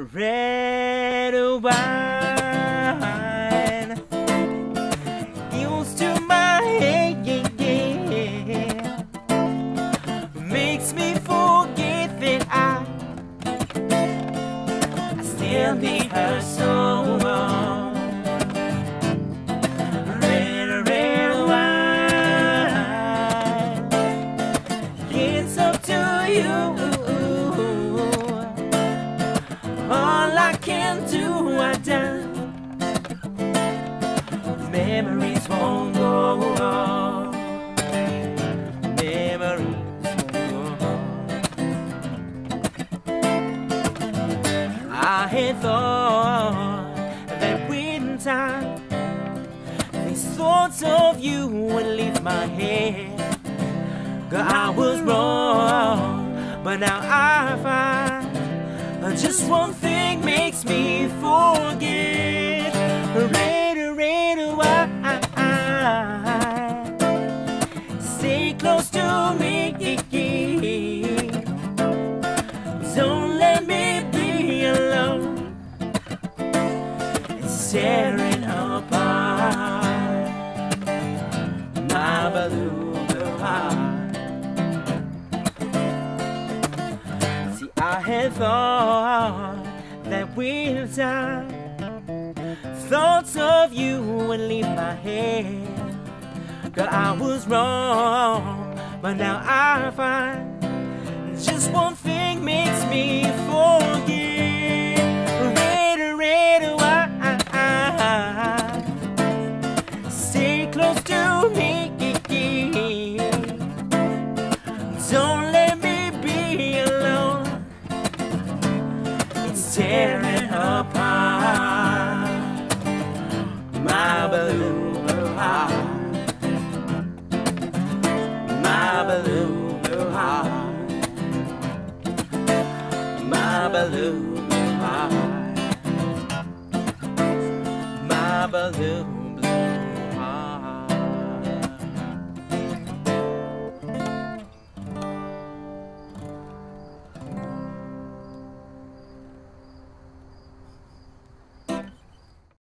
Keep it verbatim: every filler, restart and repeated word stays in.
red wine used to my head, makes me forget that I, I still need her so long. Red, red wine, it's up to you. All I can do, I done. Memories won't go on. Memories won't go on. I had thought that with time these thoughts of you would leave my head. Girl, I was wrong, but now I find just one thing makes me forget. Red, red wine, stay close to me. Don't let me be alone. It's tearing apart my balloon heart. I had thought that with time thoughts of you would leave my head. Girl, I was wrong, but now I find just one thing makes me forget. Red, red wine, stay close to me. Don't let me be alone. Tearing apart my balloon heart, my balloon heart, my balloon heart, my balloon.